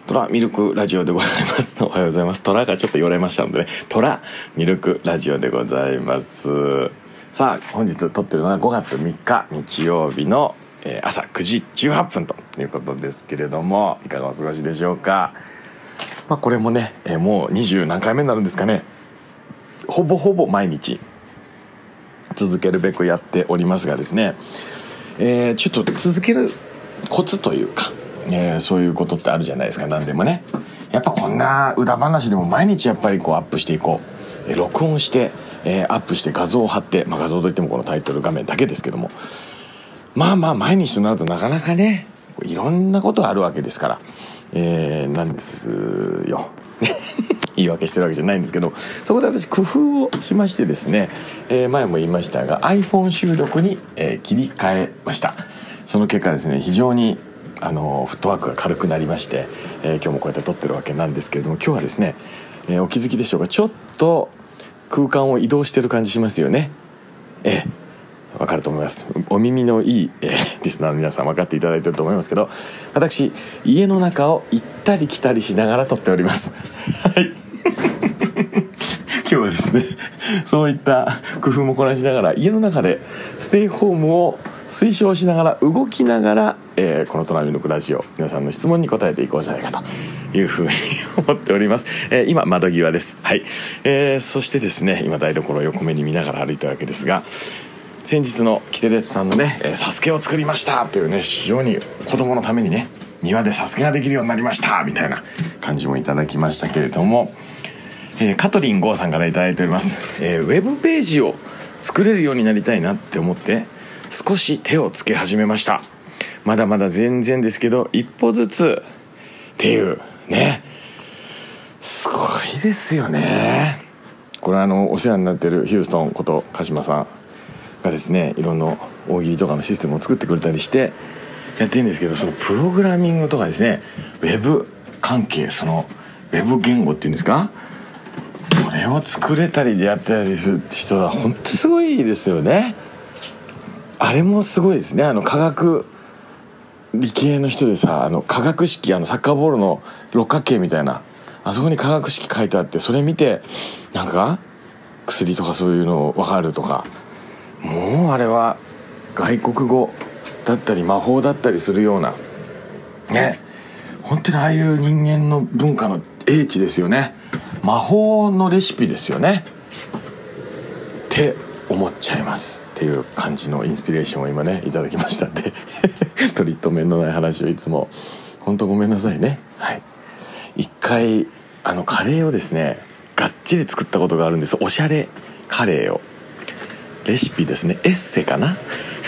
トラミルクラジオでございますおはようございます。トラがちょっと言われましたのでね、トラミルクラジオでございます。さあ本日撮ってるのは5月3日日曜日の朝9時18分ということですけれども、いかがお過ごしでしょうか。これもね、もう20何回目になるんですかね。ほぼほぼ毎日続けるべくやっておりますがですね、ちょっと続けるコツというか、そういうことってあるじゃないですか。何でもね、やっぱこんな裏話でも毎日やっぱりこうアップしていこう、録音して、アップして画像を貼って、画像といってもこのタイトル画面だけですけども、毎日となるとなかなかね、いろんなことあるわけですから、なんですよ言い訳してるわけじゃないんですけど、そこで私工夫をしましてですね、前も言いましたが iPhone 収録に、切り替えました。その結果ですね、非常にフットワークが軽くなりまして、今日もこうやって撮ってるわけなんですけれども、今日はですね、お気づきでしょうか、ちょっと空間を移動してる感じしますよね。わかると思います。お耳のいい、リスナーの皆さん分かっていただいていると思いますけど、私家の中を行ったり来たりしながら撮っておりますはい今日はですね、そういった工夫もこなしながら、家の中でステイホームを推奨しながら動きながら、このトラミルクラジオ、皆さんの質問に答えていこうじゃないかというふうに思っております。今窓際です。はい。そしてですね、今台所を横目に見ながら歩いたわけですが、先日のキテレツさんのね、サスケを作りましたというね、非常に子供のためにね、庭でサスケができるようになりましたみたいな感じもいただきましたけれども、カトリンゴーさんからいただいております。ウェブページを作れるようになりたいなって思って少し手をつけ始めました。まだまだ全然ですけど、一歩ずつっていうね、すごいですよね。これお世話になってるヒューストンこと鹿島さんがですね、いろんな大喜利とかのシステムを作ってくれたりしてやってるんですけど、そのプログラミングとかですね、ウェブ関係、そのウェブ言語っていうんですか、それを作れたりでやったりする人は本当すごいですよね。あれもすごいですね。科学理系の人でさ、化学式、サッカーボールの六角形みたいな、あそこに化学式書いてあって、それ見てなんか薬とかそういうの分かるとか、もうあれは外国語だったり魔法だったりするようなね、本当にああいう人間の文化の英知ですよね。魔法のレシピですよねって思っちゃいますっていう感じのインスピレーションを今ねいただきましたんで取り留めのない話をいつも本当ごめんなさいね。はい。一回カレーをですねがっちり作ったことがあるんです。おしゃれカレーを、レシピですね、エッセかな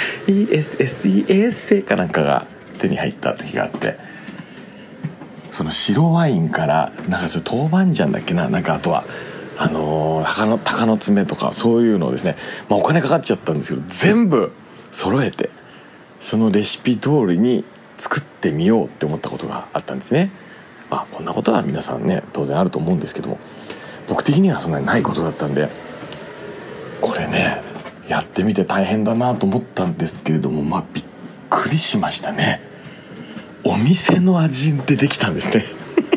ESSE エッセかなんかが手に入った時があって、その白ワインからなんかそれ豆板醤だっけな、なんかあとは鷹の爪とかそういうのをですね、お金かかっちゃったんですけど全部揃えてそのレシピ通りに作ってみようって思ったことがあったんですね。こんなことは皆さんね当然あると思うんですけども、僕的にはそんなにないことだったんで、これねやってみて大変だなと思ったんですけれども、びっくりしましたね。お店の味でできたんですね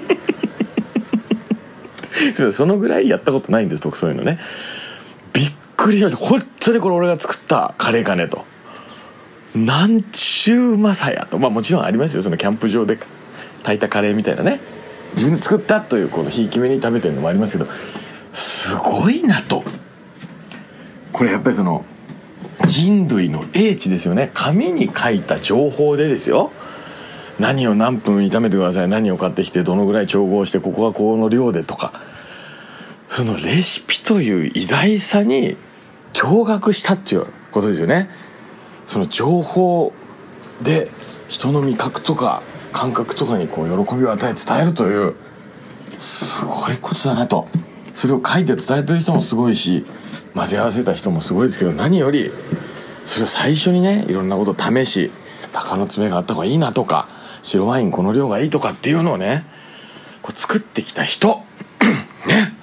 そのぐらいやったことないんです僕、そういうのね。びっくりしました。本当にこれ俺が作ったカレーかねと、なんちゅううまさやと。もちろんありますよ、そのキャンプ場で炊いたカレーみたいなね、自分で作ったというこのひいき目に食べてるのもありますけど、すごいなと。これやっぱりその人類の英知ですよね。紙に書いた情報でですよ、何を何分炒めてください、何を買ってきてどのぐらい調合してここはこの量でとか、そのレシピという偉大さに驚愕したっていうことですよね。その情報で人の味覚とか感覚とかにこう喜びを与え伝えるというすごいことだなと。それを書いて伝えてる人もすごいし、混ぜ合わせた人もすごいですけど、何よりそれを最初にねいろんなことを試し、鷹の爪があった方がいいなとか、白ワインこの量がいいとかっていうのをねこう作ってきた人ね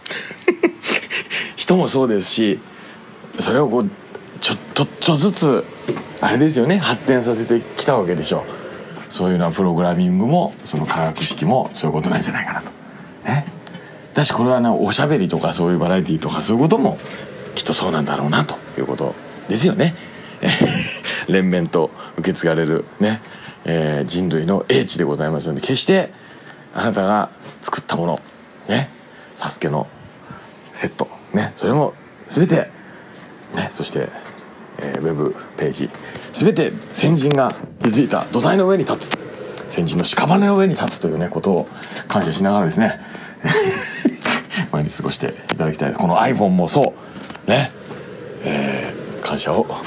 人もそうですし、それをこうちょっとずつあれですよね、発展させてきたわけでしょ。 そういうのはプログラミングもその化学式もそういうことなんじゃないかなとね。だしこれはね、おしゃべりとかそういうバラエティとかそういうこともきっとそうなんだろうなということですよね。連綿と受け継がれるね、人類の英知でございますので、決してあなたが作ったものね、サスケのセットね、それも全てね、そしてウェブページ全て先人が築いた土台の上に立つ、先人の屍の上に立つというねことを感謝しながらですね毎日過ごしていただきたい。この iPhone もそうね、感謝を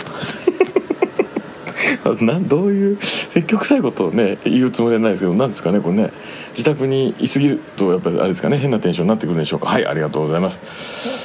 どういう積極臭いことをね言うつもりはないですけど、なんですかねこれね、自宅にいすぎるとやっぱりあれですかね、変なテンションになってくるんでしょうか。はい、ありがとうございます。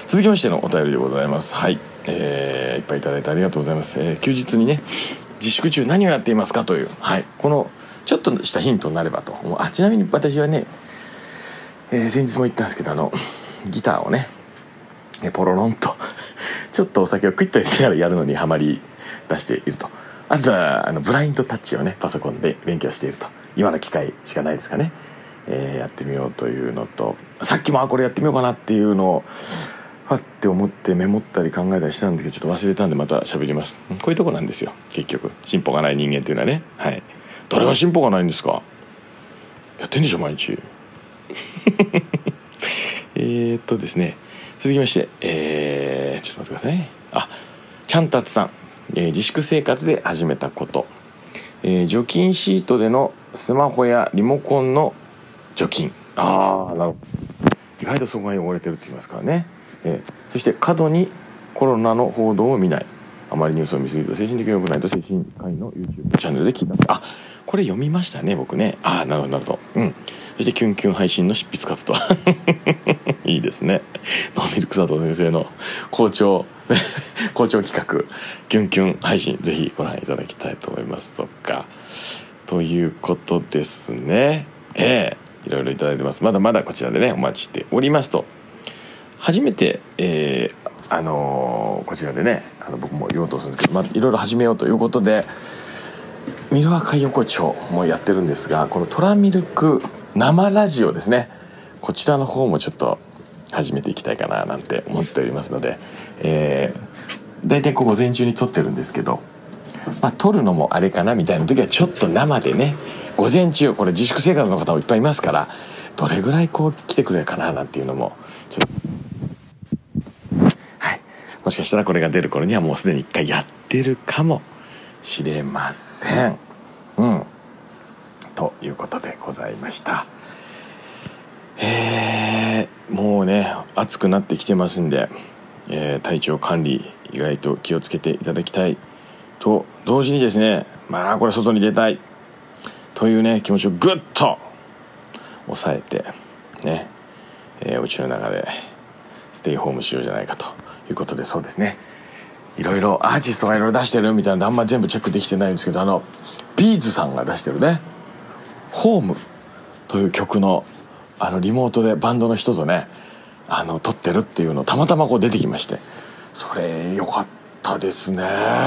続きましてのお便りでございます。はい、いっぱいいただいてありがとうございます。休日にね自粛中何をやっていますかという、はい、このちょっとしたヒントになればと。ちなみに私はね、先日も言ったんですけどギターをねポロロンとちょっとお酒をクイッと入れながらやるのにハマり出していると。あとはブラインドタッチをねパソコンで勉強していると。今の機会しかないですかね、やってみようというのと、さっきもこれやってみようかなっていうのをファッて思ってメモったり考えたりしたんですけど、ちょっと忘れたんでまた喋ります。こういうとこなんですよ結局、進歩がない人間っていうのはね。はい、誰が進歩がないんですか。やってんでしょ毎日ですね、続きまして、ちょっと待ってくださいね。ちゃんたつさん、自粛生活で始めたこと、除菌シートでのスマホやリモコンの除菌。なるほど、意外とそこが汚れてるって言いますからね。そして過度にコロナの報道を見ない、あまりニュースを見すぎると精神的に良くないと精神科医の YouTube チャンネルで聞いた。これ読みましたね僕ね。なるほどなるほど。そしてキュンキュン配信の執筆活動いいですね。ノーミルク佐藤先生の校長企画キュンキュン配信、ぜひご覧いただきたいと思います。そっか、ということですね。いろいろいただいてます。まだまだこちらでねお待ちしておりますと。初めて、こちらでね僕も言おうとするんですけど、いろいろ始めようということでミルワカ横丁もやってるんですが、このトラミルク生ラジオですね、こちらの方もちょっと始めていきたいかななんて思っておりますので、だいたい午前中に撮ってるんですけど、撮るのもあれかなみたいな時はちょっと生でね、午前中これ自粛生活の方もいっぱいいますから、どれぐらい来てくれるかななんていうのもちょっと、はい、もしかしたらこれが出る頃にはもうすでに1回やってるかもしれません。ということでございました。もうね暑くなってきてますんで、体調管理意外と気をつけていただきたいと同時にですね、これ外に出たいというね気持ちをぐっと抑えてね、うちの中でステイホームしようじゃないかということで、そうですね、いろいろアーティストがいろいろ出してるみたいなのあんま全部チェックできてないんですけど、ビーズさんが出してるねホームという曲のリモートでバンドの人とね撮ってるっていうのたまたま出てきまして、それ良かったですね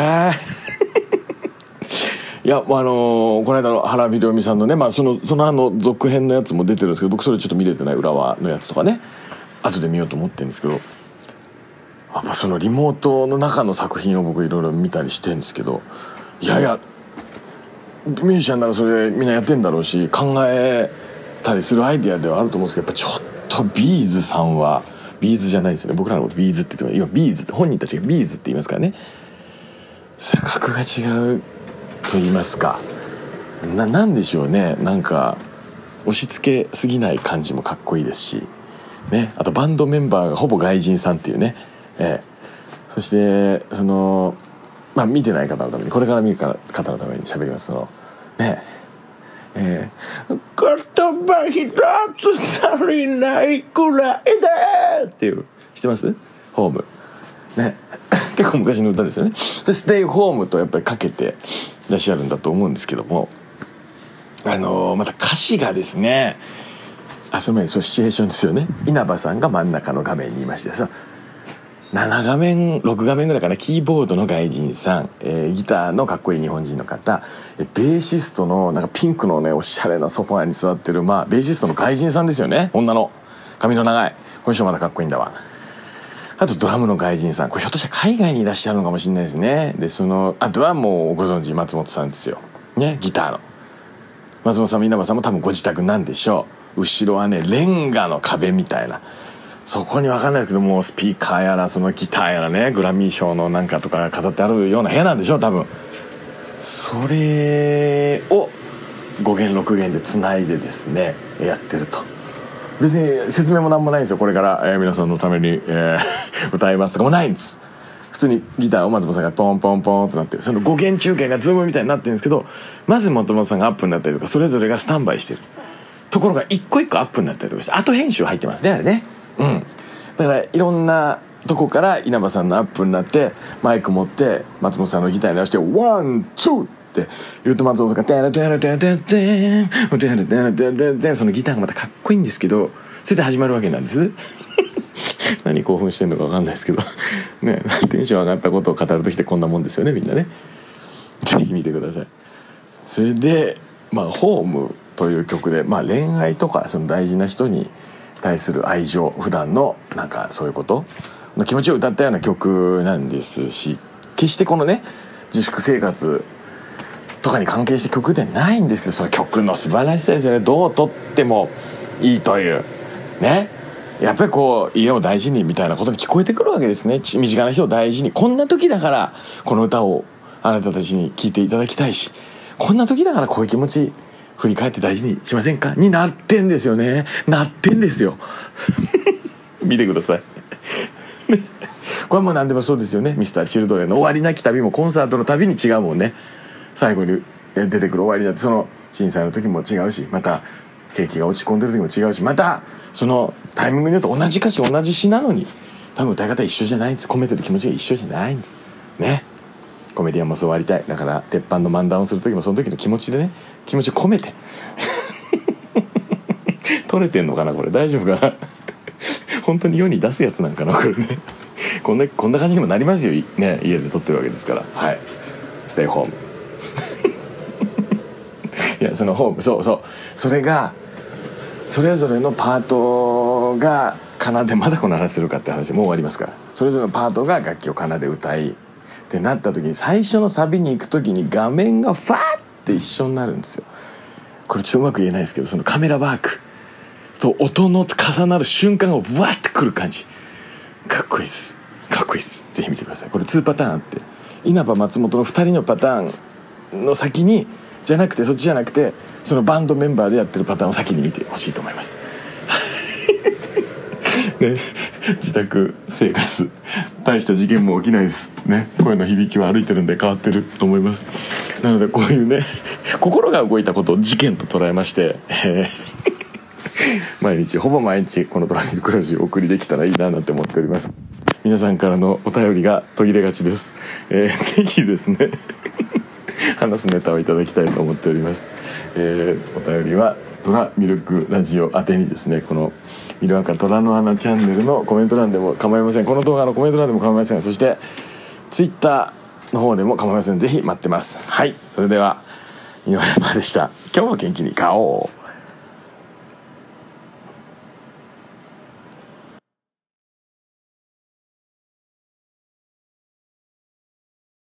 いやこの間の原みどみさんのね、その続編のやつも出てるんですけど、僕それちょっと見れてない、浦和のやつとかね後で見ようと思ってるんですけど、やっぱそのリモートの中の作品を僕いろいろ見たりしてるんですけど、いやミュージシャンならそれみんなやってんだろうし考えたりするアイデアではあると思うんですけど、やっぱちょっとビーズさんはビーズじゃないですよね。僕らのことビーズって言っても今ビーズって本人たちがビーズって言いますからね、性格が違うと言いますか、なんでしょうね、なんか押し付けすぎない感じもかっこいいですしね。あとバンドメンバーがほぼ外人さんっていうね、そして見てない方のために、これから見る方のために喋ります。言葉一つ足りないくらいでっていう、知ってます？ホームね結構昔の歌ですよね。ステイホームとやっぱりかけていらっしゃるんだと思うんですけども、また歌詞がですね、その前にシチュエーションですよね。稲葉さんが真ん中の画面にいましてさ 7画面6画面ぐらいかな、キーボードの外人さん、ギターのかっこいい日本人の方、ベーシストのなんかピンクのねおしゃれなソファーに座ってる、ベーシストの外人さんですよね。女の髪の長いこの人まだかっこいいんだわ。あとドラムの外人さん、これひょっとしたら海外にいらっしゃるのかもしれないですね。であとはもうご存知松本さんですよね、ギターの松本さんも稲葉さんも多分ご自宅なんでしょう。後ろはねレンガの壁みたいな、そこに分かんないですけどもスピーカーやらそのギターやらねグラミー賞のなんかとか飾ってあるような部屋なんでしょう多分。それを5弦6弦でつないでですねやってると。別に説明もなんもないんですよ。これから、皆さんのために、歌いますとかもないんです。普通にギターを松本さんがポンポンポンとなってる、その5弦中継がズームみたいになってるんですけど、まず松本さんがアップになったりとかそれぞれがスタンバイしてるところが一個一個アップになったりとかして、後編集入ってますねあれね。だからいろんなとこから稲葉さんのアップになってマイク持って松本さんのギターに合わせてワンツーって言うと松本さんがテンテンテンテンテンテンテンテンテンテンテン、そのギターがまたかっこいいんですけど、それで始まるわけなんです何興奮してんのか分かんないですけどね、テンション上がったことを語るときってこんなもんですよねみんなね。ぜひ見てください。それでホームという曲で、恋愛とかその大事な人に対する愛情、普段のなんかそういうことの気持ちを歌ったような曲なんですし、決してこのね自粛生活とかに関係して曲ではないんですけど、その曲の素晴らしさですよね。どう撮ってもいいというね、やっぱりこう家を大事にみたいなことに聞こえてくるわけですね。身近な人を大事に、こんな時だからこの歌をあなたたちに聴いていただきたいし、こんな時だからこういう気持ち振り返って大事にしませんかになってんですよね。なってんですよ見てくださいこれも何でもそうですよね。ミスターチルドレンの終わりなき旅もコンサートの旅に違うもんね。最後に出てくる終わりだって、その震災の時も違うし、また景気が落ち込んでる時も違うし、またそのタイミングによって同じ歌詞同じ詩なのに多分歌い方一緒じゃないんです。込めてる気持ちが一緒じゃないんですね。コメディアンもそうありたい。だから鉄板の漫談をする時もその時の気持ちでね、気持ちを込めて撮れてんのかなこれ、大丈夫かな本当に世に出すやつなんかなこれねこんな感じにもなりますよね、家で撮ってるわけですから。はい、ステイホームいやそのホーム、それがそれぞれのパートが奏で、まだこの話するかって話もう終わりますから、それぞれのパートが楽器を奏で歌いってなった時に、最初のサビに行く時に画面がファーって一緒になるんですよ。これちょっとうまく言えないですけど、そのカメラワークと音の重なる瞬間がブワッてくる感じ、かっこいいです。かっこいいです。ぜひ見てください。これ2パターンあって、稲葉松本の2人のパターンの先にじゃなくて、そっちじゃなくてそのバンドメンバーでやってるパターンを先に見てほしいと思いますね、自宅生活大した事件も起きないですね。声の響きは歩いてるんで変わってると思います。なのでこういうね心が動いたことを事件と捉えまして、ほぼ毎日このトラニルクラジオをお送りできたらいいななんて思っております。皆さんからのお便りが途切れがちです。ぜひですね話すネタをいただきたいと思っております。お便りはトラミルクラジオ宛てにですね、このミルアカトラの穴チャンネルのコメント欄でも構いません。この動画のコメント欄でも構いません。そしてツイッターの方でも構いません。ぜひ待ってます。はい、それでは井上山でした。今日も元気に顔を